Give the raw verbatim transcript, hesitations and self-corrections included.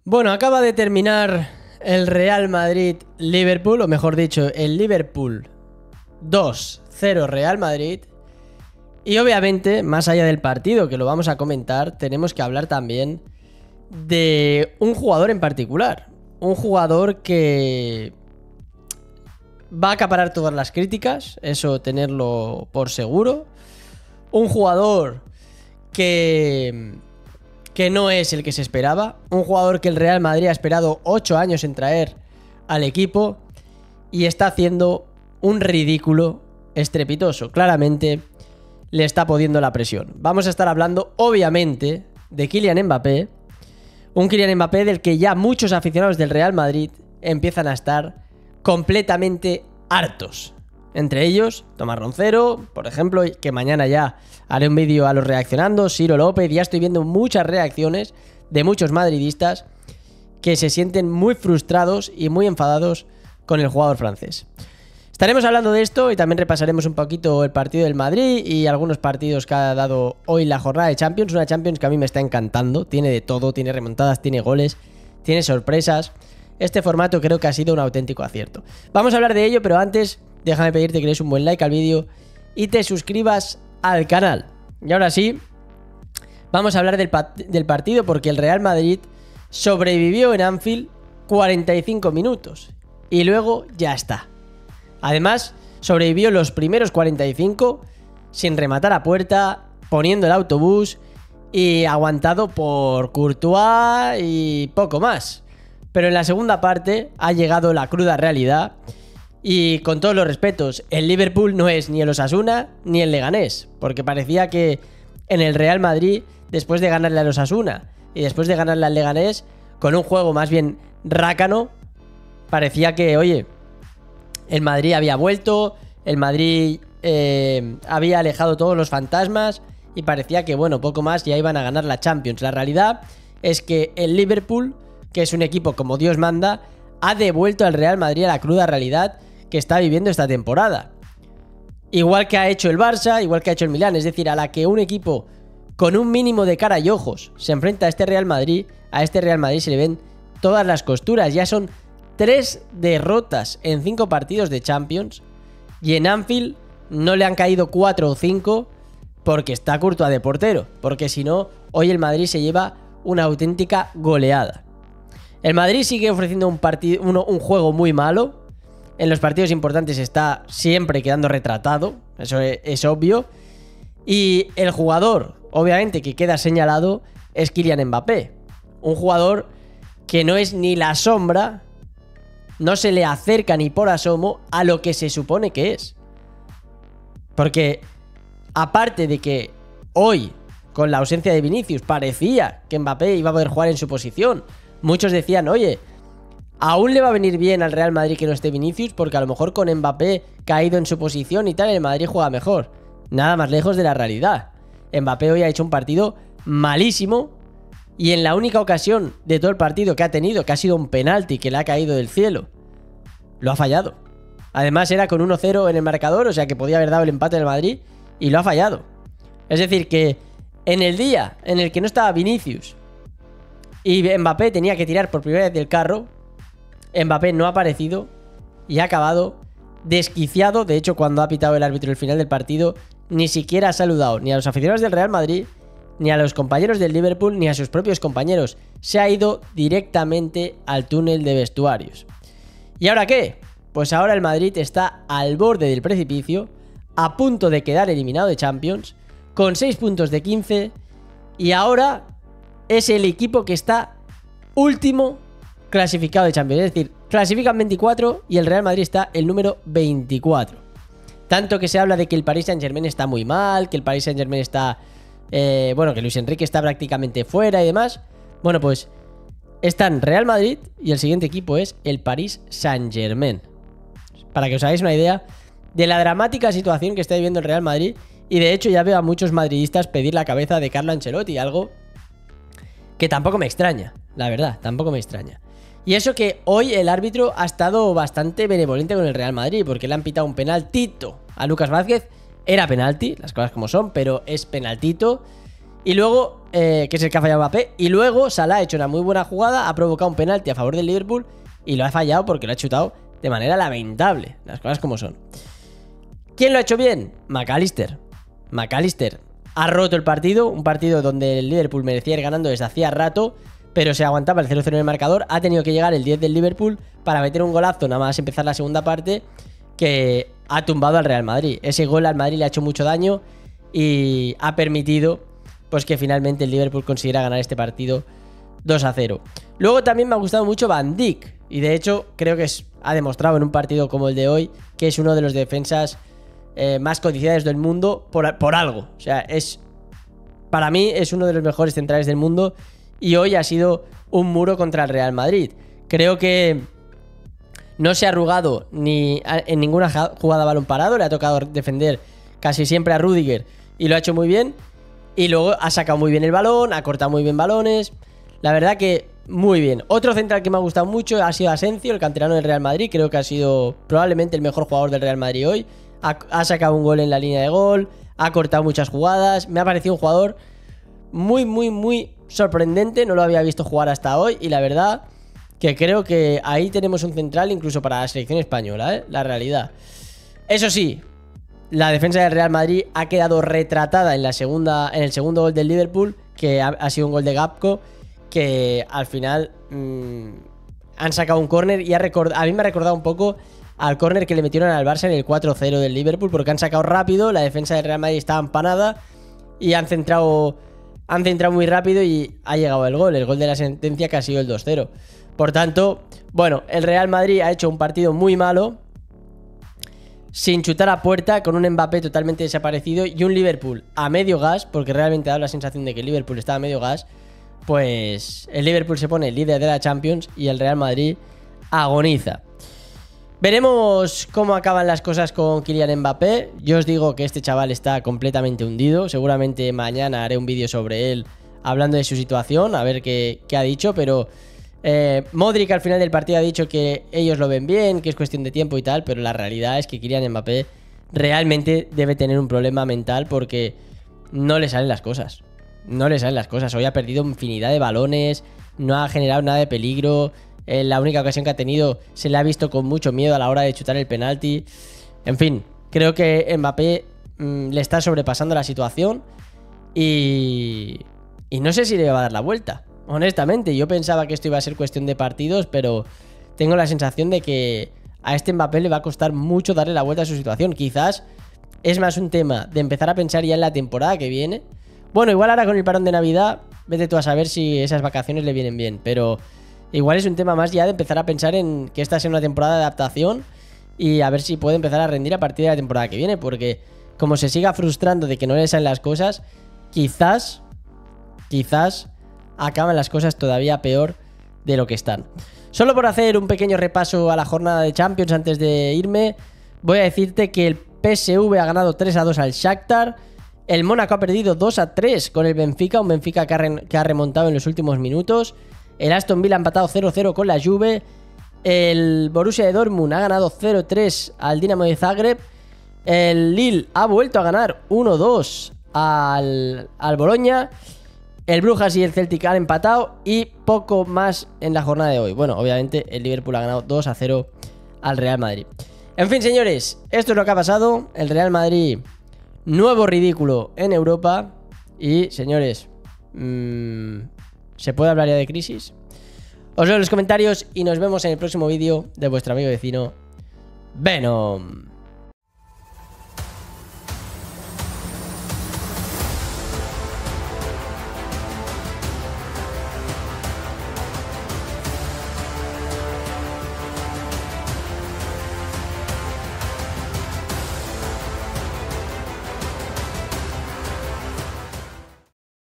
Bueno, acaba de terminar el Real Madrid-Liverpool, o mejor dicho, el Liverpool dos cero Real Madrid. Y obviamente, más allá del partido, que lo vamos a comentar, tenemos que hablar también de un jugador en particular. Un jugador que va a acaparar todas las críticas, eso tenerlo por seguro. Un jugador que, que no es el que se esperaba. Un jugador que el Real Madrid ha esperado ocho años en traer al equipo y está haciendo un ridículo estrepitoso. Claramente le está poniendo la presión. Vamos a estar hablando, obviamente, de Kylian Mbappé. Un Kylian Mbappé del que ya muchos aficionados del Real Madrid empiezan a estar completamente hartos. Entre ellos, Tomás Roncero, por ejemplo, que mañana ya haré un vídeo a los reaccionando, Ciro López. Ya estoy viendo muchas reacciones de muchos madridistas que se sienten muy frustrados y muy enfadados con el jugador francés. Estaremos hablando de esto y también repasaremos un poquito el partido del Madrid y algunos partidos que ha dado hoy la jornada de Champions. Una Champions que a mí me está encantando. Tiene de todo, tiene remontadas, tiene goles, tiene sorpresas. Este formato creo que ha sido un auténtico acierto. Vamos a hablar de ello, pero antes déjame pedirte que le des un buen like al vídeo y te suscribas al canal. Y ahora sí, vamos a hablar del, del partido, porque el Real Madrid sobrevivió en Anfield cuarenta y cinco minutos y luego ya está. Además, sobrevivió los primeros cuarenta y cinco sin rematar a puerta, poniendo el autobús y aguantado por Courtois y poco más. Pero en la segunda parte ha llegado la cruda realidad y, con todos los respetos, el Liverpool no es ni el Osasuna ni el Leganés, porque parecía que en el Real Madrid, después de ganarle al Osasuna y después de ganarle al Leganés, con un juego más bien rácano, parecía que, oye, el Madrid había vuelto, el Madrid eh, había alejado todos los fantasmas y parecía que, bueno, poco más ya iban a ganar la Champions. La realidad es que el Liverpool, que es un equipo como Dios manda, ha devuelto al Real Madrid a la cruda realidad que está viviendo esta temporada. Igual que ha hecho el Barça, igual que ha hecho el Milán, es decir, a la que un equipo con un mínimo de cara y ojos se enfrenta a este Real Madrid, a este Real Madrid se le ven todas las costuras. Ya son tres derrotas en cinco partidos de Champions y en Anfield no le han caído cuatro o cinco porque está Courtois de portero, porque si no, hoy el Madrid se lleva una auténtica goleada. El Madrid sigue ofreciendo un, partido, uno, un juego muy malo. En los partidos importantes está siempre quedando retratado, eso es, es obvio. Y el jugador, obviamente, que queda señalado es Kylian Mbappé. Un jugador que no es ni la sombra, no se le acerca ni por asomo a lo que se supone que es. Porque, aparte de que hoy, con la ausencia de Vinicius, parecía que Mbappé iba a poder jugar en su posición, muchos decían, oye, aún le va a venir bien al Real Madrid que no esté Vinicius, porque a lo mejor con Mbappé caído en su posición y tal, el Madrid juega mejor. Nada más lejos de la realidad. Mbappé hoy ha hecho un partido malísimo y en la única ocasión de todo el partido que ha tenido, que ha sido un penalti que le ha caído del cielo, lo ha fallado. Además era con uno cero en el marcador, o sea que podía haber dado el empate del Madrid y lo ha fallado. Es decir, que en el día en el que no estaba Vinicius y Mbappé tenía que tirar por primera vez del carro, Mbappé no ha aparecido y ha acabado desquiciado. De hecho, cuando ha pitado el árbitro el final del partido, ni siquiera ha saludado ni a los aficionados del Real Madrid, ni a los compañeros del Liverpool, ni a sus propios compañeros. Se ha ido directamente al túnel de vestuarios. ¿Y ahora qué? Pues ahora el Madrid está al borde del precipicio, a punto de quedar eliminado de Champions, con seis puntos de quince, y ahora es el equipo que está último clasificado de Champions. Es decir, clasifican veinticuatro y el Real Madrid está el número veinticuatro. Tanto que se habla de que el Paris Saint-Germain está muy mal, que el Paris Saint-Germain está... Eh, bueno, que Luis Enrique está prácticamente fuera y demás. Bueno, pues están Real Madrid y el siguiente equipo es el Paris Saint-Germain. Para que os hagáis una idea de la dramática situación que está viviendo el Real Madrid. Y de hecho ya veo a muchos madridistas pedir la cabeza de Carlo Ancelotti, algo que tampoco me extraña, la verdad, tampoco me extraña. Y eso que hoy el árbitro ha estado bastante benevolente con el Real Madrid, porque le han pitado un penaltito a Lucas Vázquez. Era penalti, las cosas como son, pero es penaltito. Y luego, eh, que es el que ha fallado Mbappé. Y luego Salah ha hecho una muy buena jugada, ha provocado un penalti a favor del Liverpool y lo ha fallado porque lo ha chutado de manera lamentable. Las cosas como son. ¿Quién lo ha hecho bien? McAllister. McAllister ha roto el partido, un partido donde el Liverpool merecía ir ganando desde hacía rato, pero se aguantaba el cero cero en el marcador. Ha tenido que llegar el diez del Liverpool para meter un golazo nada más empezar la segunda parte que ha tumbado al Real Madrid. Ese gol al Madrid le ha hecho mucho daño y ha permitido pues que finalmente el Liverpool consiguiera ganar este partido dos a cero. Luego también me ha gustado mucho Van Dijk y de hecho creo que es, ha demostrado en un partido como el de hoy que es uno de los defensas eh, más codiciados del mundo por, por algo. O sea, es para mí es uno de los mejores centrales del mundo y hoy ha sido un muro contra el Real Madrid. Creo que no se ha arrugado ni en ninguna jugada a balón parado, le ha tocado defender casi siempre a Rüdiger y lo ha hecho muy bien. Y luego ha sacado muy bien el balón, ha cortado muy bien balones. La verdad que muy bien. Otro central que me ha gustado mucho ha sido Asensio, el canterano del Real Madrid. Creo que ha sido probablemente el mejor jugador del Real Madrid hoy. Ha, ha sacado un gol en la línea de gol, ha cortado muchas jugadas. Me ha parecido un jugador muy, muy, muy sorprendente. No lo había visto jugar hasta hoy y la verdad que creo que ahí tenemos un central incluso para la selección española, ¿eh? La realidad. Eso sí, la defensa del Real Madrid ha quedado retratada en la segunda, en el segundo gol del Liverpool, que ha, ha sido un gol de Gakpo, que al final mmm, han sacado un córner y ha a mí me ha recordado un poco al córner que le metieron al Barça en el cuatro cero del Liverpool, porque han sacado rápido, la defensa del Real Madrid estaba empanada y han centrado, han centrado muy rápido y ha llegado el gol, el gol de la sentencia que ha sido el dos cero. Por tanto, bueno, el Real Madrid ha hecho un partido muy malo, sin chutar a puerta, con un Mbappé totalmente desaparecido y un Liverpool a medio gas, porque realmente da la sensación de que el Liverpool está a medio gas. Pues el Liverpool se pone líder de la Champions y el Real Madrid agoniza. Veremos cómo acaban las cosas con Kylian Mbappé. Yo os digo que este chaval está completamente hundido. Seguramente mañana haré un vídeo sobre él hablando de su situación, a ver qué, qué ha dicho, pero Eh, Modric al final del partido ha dicho que ellos lo ven bien, que es cuestión de tiempo y tal, pero la realidad es que Kylian Mbappé realmente debe tener un problema mental porque no le salen las cosas. No le salen las cosas. Hoy ha perdido infinidad de balones, no ha generado nada de peligro. Eh, la única ocasión que ha tenido se le ha visto con mucho miedo a la hora de chutar el penalti. En fin, creo que Mbappé mmm, le está sobrepasando la situación y, y no sé si le va a dar la vuelta. Honestamente, yo pensaba que esto iba a ser cuestión de partidos, pero tengo la sensación de que a este Mbappé le va a costar mucho darle la vuelta a su situación. Quizás es más un tema de empezar a pensar ya en la temporada que viene. Bueno, igual ahora con el parón de Navidad, vete tú a saber si esas vacaciones le vienen bien, pero igual es un tema más ya de empezar a pensar en que esta sea una temporada de adaptación y a ver si puede empezar a rendir a partir de la temporada que viene, porque como se siga frustrando de que no le salen las cosas, quizás, quizás acaban las cosas todavía peor de lo que están. Solo por hacer un pequeño repaso a la jornada de Champions antes de irme, voy a decirte que el P S V ha ganado tres a dos al Shakhtar, el Mónaco ha perdido dos a tres con el Benfica, un Benfica que ha, re que ha remontado en los últimos minutos, el Aston Villa ha empatado cero cero con la Juve, el Borussia de Dortmund ha ganado cero tres al Dinamo de Zagreb, el Lille ha vuelto a ganar uno dos al, al Bologna, el Brujas y el Celtic han empatado y poco más en la jornada de hoy. Bueno, obviamente el Liverpool ha ganado dos a cero al Real Madrid. En fin, señores, esto es lo que ha pasado. El Real Madrid, nuevo ridículo en Europa. Y, señores, mmm, ¿se puede hablar ya de crisis? Os leo en los comentarios y nos vemos en el próximo vídeo de vuestro amigo vecino Venom.